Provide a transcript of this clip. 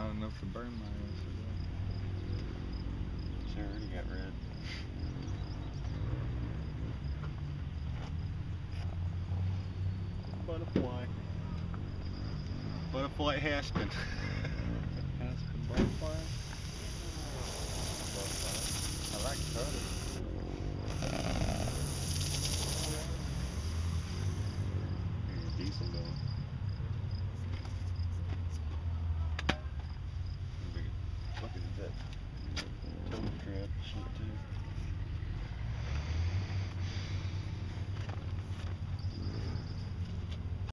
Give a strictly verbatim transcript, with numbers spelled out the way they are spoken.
not enough to burn my ass. She already got red. Butterfly. Butterfly Haspen. Aspen butterfly.